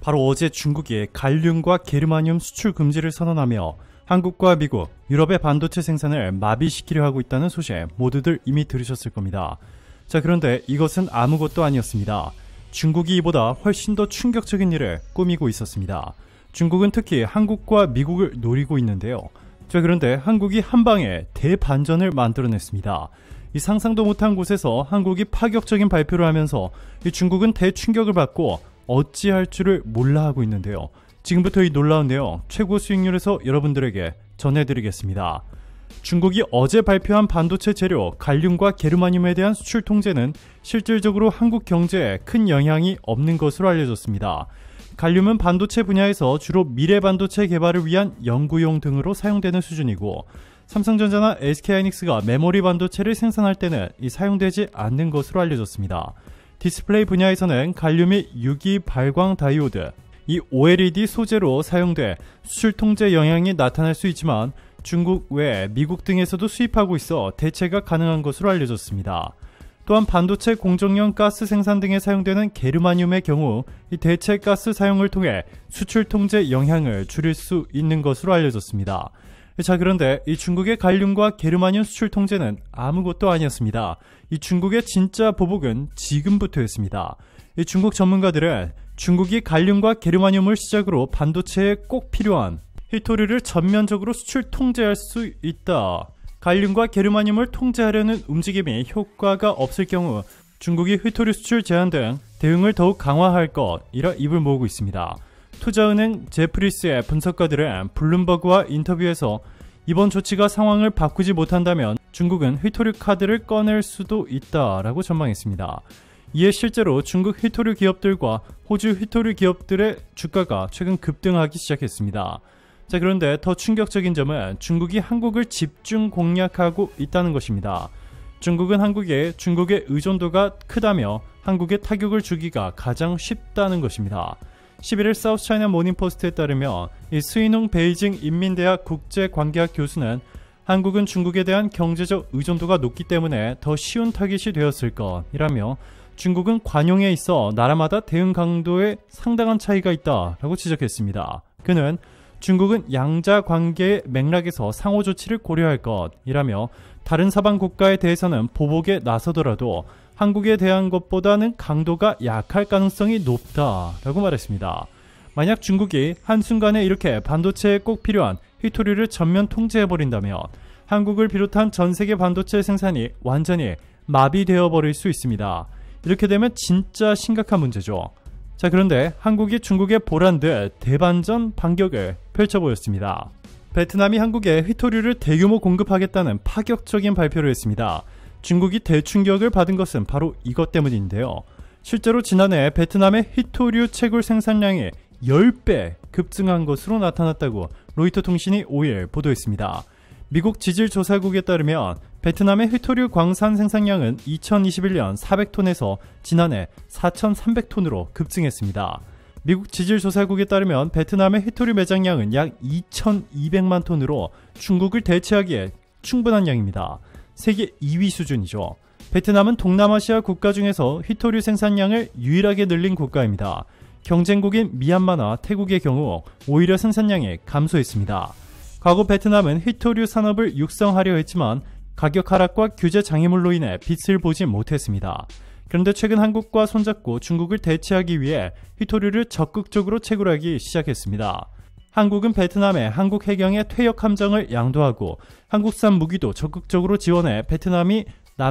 바로 어제 중국이 갈륨과 게르마늄 수출 금지를 선언하며 한국과 미국, 유럽의 반도체 생산을 마비시키려 하고 있다는 소식 모두들 이미 들으셨을 겁니다. 자, 그런데 이것은 아무것도 아니었습니다. 중국이 이보다 훨씬 더 충격적인 일을 꾸미고 있었습니다. 중국은 특히 한국과 미국을 노리고 있는데요. 자, 그런데 한국이 한방에 대반전을 만들어냈습니다. 이 상상도 못한 곳에서 한국이 파격적인 발표를 하면서 이 중국은 대충격을 받고 어찌할 줄을 몰라 하고 있는데요. 지금부터 이 놀라운 내용 최고 수익률에서 여러분들에게 전해드리겠습니다. 중국이 어제 발표한 반도체 재료 갈륨과 게르마늄에 대한 수출 통제는 실질적으로 한국 경제에 큰 영향이 없는 것으로 알려졌습니다. 갈륨은 반도체 분야에서 주로 미래 반도체 개발을 위한 연구용 등으로 사용되는 수준이고, 삼성전자나 SK하이닉스가 메모리 반도체를 생산할 때는 사용되지 않는 것으로 알려졌습니다. 디스플레이 분야에서는 갈륨이 유기 발광 다이오드, 이 OLED 소재로 사용돼 수출 통제 영향이 나타날 수 있지만 중국 외 미국 등에서도 수입하고 있어 대체가 가능한 것으로 알려졌습니다. 또한 반도체 공정용 가스 생산 등에 사용되는 게르마늄의 경우 이 대체 가스 사용을 통해 수출 통제 영향을 줄일 수 있는 것으로 알려졌습니다. 자, 그런데 이 중국의 갈륨과 게르마늄 수출 통제는 아무것도 아니었습니다. 이 중국의 진짜 보복은 지금부터였습니다. 이 중국 전문가들은 중국이 갈륨과 게르마늄을 시작으로 반도체에 꼭 필요한 히토류를 전면적으로 수출 통제할 수 있다. 갈륨과 게르마늄을 통제하려는 움직임이 효과가 없을 경우 중국이 히토류 수출 제한 등 대응을 더욱 강화할 것이라 입을 모으고 있습니다. 투자은행 제프리스의 분석가들은 블룸버그와 인터뷰에서 이번 조치가 상황을 바꾸지 못한다면 중국은 히토류 카드를 꺼낼 수도 있다라고 전망했습니다. 이에 실제로 중국 히토류 기업들과 호주 히토류 기업들의 주가가 최근 급등하기 시작했습니다. 자, 그런데 더 충격적인 점은 중국이 한국을 집중 공략하고 있다는 것입니다. 중국은 한국에 중국의 의존도가 크다며 한국에 타격을 주기가 가장 쉽다는 것입니다. 11일 사우스차이나 모닝포스트에 따르면 이 스위농 베이징 인민대학 국제관계학 교수는 한국은 중국에 대한 경제적 의존도가 높기 때문에 더 쉬운 타깃이 되었을 것이라며 중국은 관용에 있어 나라마다 대응 강도에 상당한 차이가 있다라고 지적했습니다. 그는 중국은 양자 관계의 맥락에서 상호 조치를 고려할 것이라며 다른 서방 국가에 대해서는 보복에 나서더라도 한국에 대한 것보다는 강도가 약할 가능성이 높다라고 말했습니다. 만약 중국이 한순간에 이렇게 반도체에 꼭 필요한 히토류를 전면 통제해버린다면 한국을 비롯한 전 세계 반도체 생산이 완전히 마비되어 버릴 수 있습니다. 이렇게 되면 진짜 심각한 문제죠. 자, 그런데 한국이 중국에 보란듯 대반전 반격을 펼쳐보였습니다. 베트남이 한국에 히토류를 대규모 공급하겠다는 파격적인 발표를 했습니다. 중국이 대충격을 받은 것은 바로 이것 때문인데요. 실제로 지난해 베트남의 히토류 채굴 생산량이 10배 급증한 것으로 나타났다고 로이터 통신이 5일 보도했습니다. 미국 지질조사국에 따르면 베트남의 히토류 광산 생산량은 2021년 400톤에서 지난해 4,300톤으로 급증했습니다. 미국 지질조사국에 따르면 베트남의 히토류 매장량은 약 2,200만 톤으로 중국을 대체하기에 충분한 양입니다. 세계 2위 수준이죠. 베트남은 동남아시아 국가 중에서 히토류 생산량을 유일하게 늘린 국가입니다. 경쟁국인 미얀마나 태국의 경우 오히려 생산량이 감소했습니다. 과거 베트남은 히토류 산업을 육성하려 했지만 가격 하락과 규제 장애물로 인해 빛을 보지 못했습니다. 그런데 최근 한국과 손잡고 중국을 대체하기 위해 히토류를 적극적으로 채굴하기 시작했습니다. 한국은 베트남에 한국 해경의 퇴역 함정을 양도하고 한국산 무기도 적극적으로 지원해 베트남이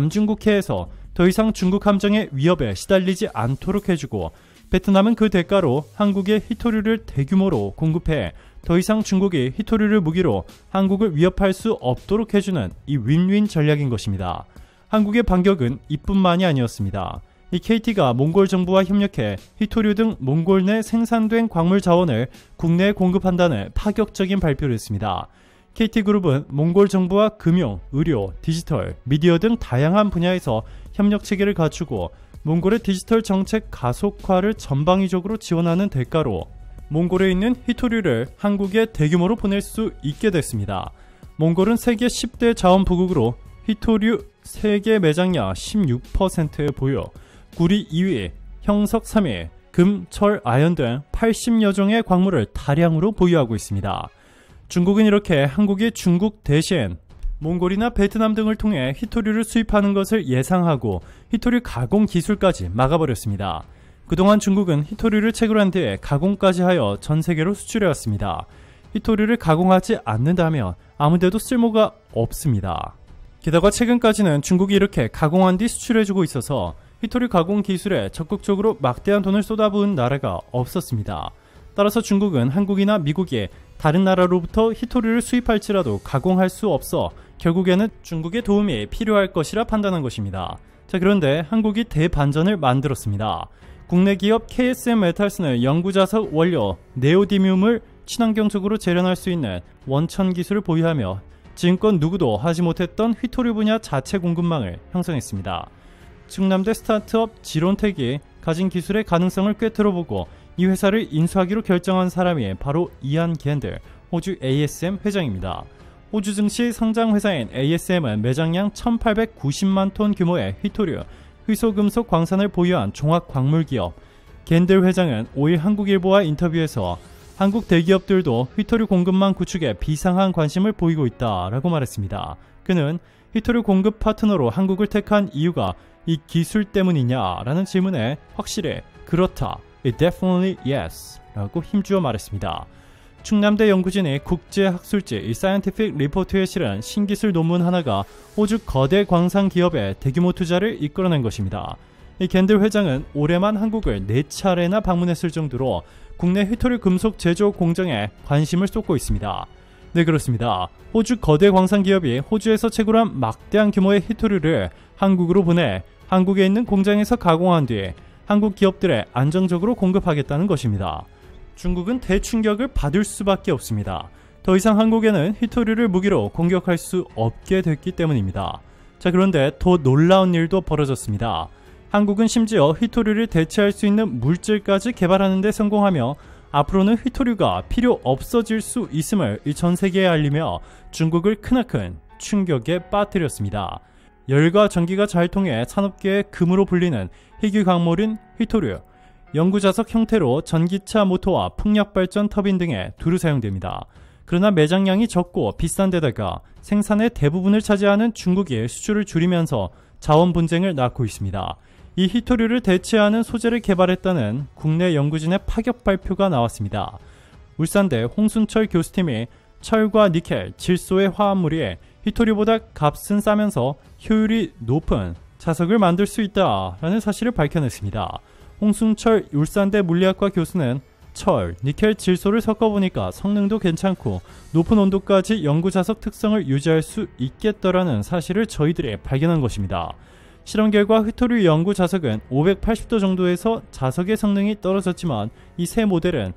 남중국해에서 더 이상 중국 함정의 위협에 시달리지 않도록 해주고, 베트남은 그 대가로 한국에 히토류를 대규모로 공급해 더 이상 중국이 히토류를 무기로 한국을 위협할 수 없도록 해주는 이 윈윈 전략인 것입니다. 한국의 반격은 이뿐만이 아니었습니다. 이 KT가 몽골 정부와 협력해 히토류 등 몽골 내 생산된 광물 자원을 국내에 공급한다는 파격적인 발표를 했습니다. KT그룹은 몽골 정부와 금융, 의료, 디지털, 미디어 등 다양한 분야에서 협력 체계를 갖추고 몽골의 디지털 정책 가속화를 전방위적으로 지원하는 대가로 몽골에 있는 히토류를 한국에 대규모로 보낼 수 있게 됐습니다. 몽골은 세계 10대 자원 부국으로 히토류 세계 매장량 16%의 보유, 구리 2위, 형석 3위, 금, 철, 아연 등 80여 종의 광물을 다량으로 보유하고 있습니다. 중국은 이렇게 한국이 중국 대신 몽골이나 베트남 등을 통해 히토류를 수입하는 것을 예상하고 히토류 가공 기술까지 막아버렸습니다. 그동안 중국은 히토류를 채굴한 뒤에 가공까지 하여 전 세계로 수출해왔습니다. 히토류를 가공하지 않는다면 아무데도 쓸모가 없습니다. 게다가 최근까지는 중국이 이렇게 가공한 뒤 수출해주고 있어서 히토류 가공 기술에 적극적으로 막대한 돈을 쏟아부은 나라가 없었습니다. 따라서 중국은 한국이나 미국이 다른 나라로부터 히토류를 수입할지라도 가공할 수 없어 결국에는 중국의 도움이 필요할 것이라 판단한 것입니다. 자, 그런데 한국이 대반전을 만들었습니다. 국내 기업 KSM 메탈스는 영구자석 원료 네오디뮴을 친환경적으로 재련할 수 있는 원천 기술을 보유하며 지금껏 누구도 하지 못했던 히토류 분야 자체 공급망을 형성했습니다. 충남대 스타트업 지론텍이 가진 기술의 가능성을 꿰뚫어보고 이 회사를 인수하기로 결정한 사람이 바로 이안 겐들, 호주 ASM 회장입니다. 호주 증시 상장 회사인 ASM은 매장량 1890만 톤 규모의 히토류, 희소금속 광산을 보유한 종합광물기업. 겐들 회장은 5일 한국일보와 인터뷰에서 한국 대기업들도 히토류 공급망 구축에 비상한 관심을 보이고 있다라고 말했습니다. 그는 히토류 공급 파트너로 한국을 택한 이유가 이 기술 때문이냐라는 질문에 확실히 그렇다, it definitely yes 라고 힘주어 말했습니다. 충남대 연구진이 국제학술지 이 사이언티픽 리포트에 실은 신기술 논문 하나가 호주 거대 광산 기업의 대규모 투자를 이끌어낸 것입니다. 이 겐들 회장은 올해만 한국을 4차례나 방문했을 정도로 국내 히토류 금속 제조 공정에 관심을 쏟고 있습니다. 네, 그렇습니다. 호주 거대 광산 기업이 호주에서 채굴한 막대한 규모의 히토류를 한국으로 보내 한국에 있는 공장에서 가공한 뒤 한국 기업들에 안정적으로 공급하겠다는 것입니다. 중국은 대충격을 받을 수밖에 없습니다. 더 이상 한국에는 히토류를 무기로 공격할 수 없게 됐기 때문입니다. 자, 그런데 더 놀라운 일도 벌어졌습니다. 한국은 심지어 히토류를 대체할 수 있는 물질까지 개발하는 데 성공하며 앞으로는 히토류가 필요 없어질 수 있음을 전 세계에 알리며 중국을 크나큰 충격에 빠뜨렸습니다. 열과 전기가 잘 통해 산업계의 금으로 불리는 희귀 광물인 히토류, 영구자석 형태로 전기차 모터와 풍력발전 터빈 등에 두루 사용됩니다. 그러나 매장량이 적고 비싼 데다가 생산의 대부분을 차지하는 중국이 수출을 줄이면서 자원 분쟁을 낳고 있습니다. 이 히토류를 대체하는 소재를 개발했다는 국내 연구진의 파격 발표가 나왔습니다. 울산대 홍순철 교수팀이 철과 니켈, 질소의 화합물이 히토류보다 값은 싸면서 효율이 높은 자석을 만들 수 있다라는 사실을 밝혀냈습니다. 홍순철 울산대 물리학과 교수는 철, 니켈, 질소를 섞어보니까 성능도 괜찮고 높은 온도까지 영구자석 특성을 유지할 수 있겠더라는 사실을 저희들이 발견한 것입니다. 실험 결과 히토류 영구자석은 580도 정도에서 자석의 성능이 떨어졌지만 이 새 모델은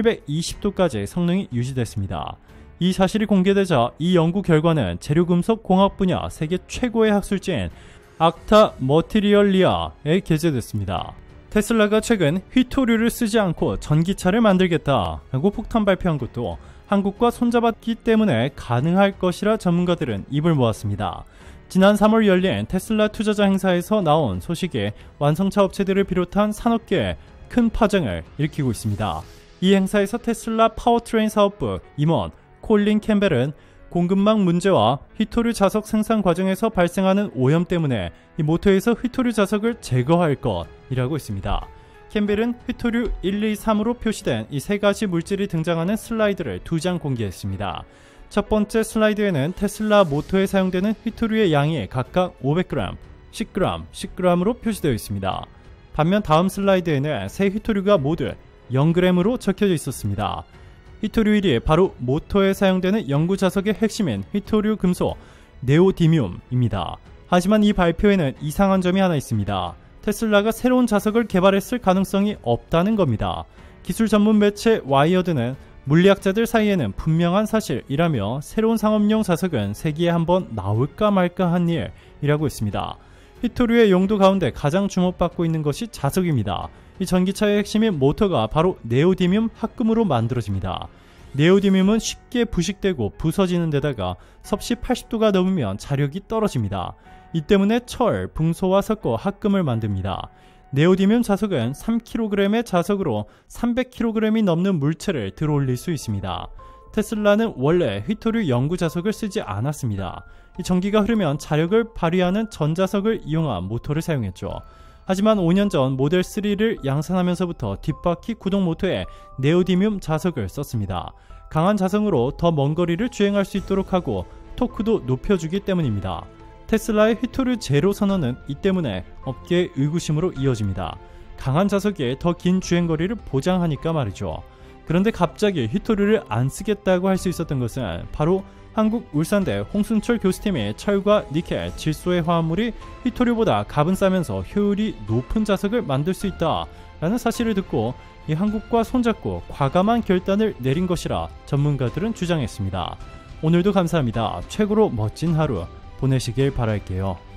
720도까지 성능이 유지됐습니다. 이 사실이 공개되자 이 연구 결과는 재료금속 공학 분야 세계 최고의 학술지인 악타 머티리얼리아에 게재됐습니다. 테슬라가 최근 히토류를 쓰지 않고 전기차를 만들겠다라고 폭탄 발표한 것도 한국과 손잡았기 때문에 가능할 것이라 전문가들은 입을 모았습니다. 지난 3월 열린 테슬라 투자자 행사에서 나온 소식이 완성차 업체들을 비롯한 산업계에 큰 파장을 일으키고 있습니다. 이 행사에서 테슬라 파워트레인 사업부 임원 콜린 캠벨은 공급망 문제와 히토류 자석 생산 과정에서 발생하는 오염 때문에 이 모터에서 히토류 자석을 제거할 것이라고 했습니다. 캠벨은 히토류 1, 2, 3으로 표시된 이 세 가지 물질이 등장하는 슬라이드를 2장 공개했습니다. 첫 번째 슬라이드에는 테슬라 모터에 사용되는 히토류의 양이 각각 500g, 10g, 10g으로 표시되어 있습니다. 반면 다음 슬라이드에는 세 히토류가 모두 0g으로 적혀져 있었습니다. 히토류 1이 바로 모터에 사용되는 영구자석의 핵심인 히토류 금속 네오디뮴입니다. 하지만 이 발표에는 이상한 점이 하나 있습니다. 테슬라가 새로운 자석을 개발했을 가능성이 없다는 겁니다. 기술 전문 매체 와이어드는 물리학자들 사이에는 분명한 사실이라며 새로운 상업용 자석은 세기에 한번 나올까 말까 한 일이라고 했습니다. 히토류의 용도 가운데 가장 주목받고 있는 것이 자석입니다. 이 전기차의 핵심인 모터가 바로 네오디뮴 합금으로 만들어집니다. 네오디뮴은 쉽게 부식되고 부서지는 데다가 섭씨 80도가 넘으면 자력이 떨어집니다. 이 때문에 철, 붕소와 섞어 합금을 만듭니다. 네오디뮴 자석은 3kg의 자석으로 300kg이 넘는 물체를 들어올릴 수 있습니다. 테슬라는 원래 휘토류 연구 자석을 쓰지 않았습니다. 이 전기가 흐르면 자력을 발휘하는 전자석을 이용한 모터를 사용했죠. 하지만 5년 전 모델 3를 양산하면서부터 뒷바퀴 구동 모터에 네오디뮴 자석을 썼습니다. 강한 자석으로 더 먼 거리를 주행할 수 있도록 하고 토크도 높여주기 때문입니다. 테슬라의 휘토류 제로 선언은 이 때문에 업계의 의구심으로 이어집니다. 강한 자석이 더 긴 주행거리를 보장하니까 말이죠. 그런데 갑자기 휘토류를 안 쓰겠다고 할 수 있었던 것은 바로 한국울산대 홍순철 교수팀이 철과 니켈, 질소의 화합물이 휘토류보다 값은 싸면서 효율이 높은 자석을 만들 수 있다라는 사실을 듣고 이 한국과 손잡고 과감한 결단을 내린 것이라 전문가들은 주장했습니다. 오늘도 감사합니다. 최고로 멋진 하루 보내시길 바랄게요.